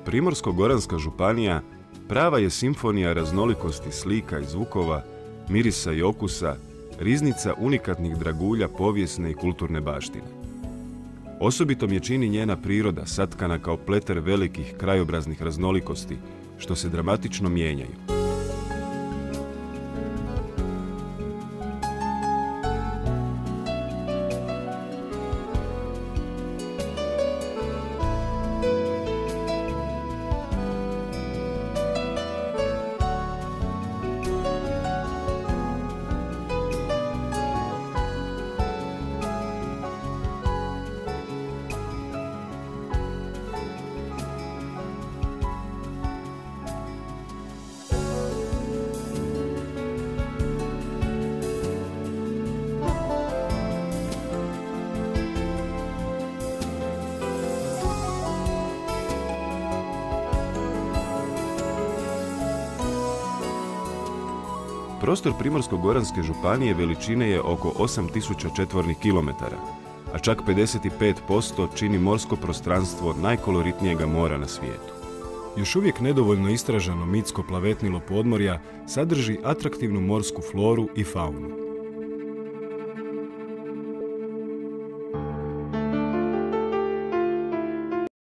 Primorsko-goranska županija prava je simfonija raznolikosti slika i zvukova, mirisa i okusa, riznica unikatnih dragulja povijesne i kulturne baštine. Osobitom je čini njena priroda satkana kao pleter velikih krajobraznih raznolikosti, što se dramatično mijenjaju. Prostor Primorsko-goranske županije veličine je oko 8000 četvornih kilometara, a čak 55% čini morsko prostranstvo najkoloritnijega mora na svijetu. Još uvijek nedovoljno istraženo mitsko plavetnilo podmorja sadrži atraktivnu morsku floru i faunu.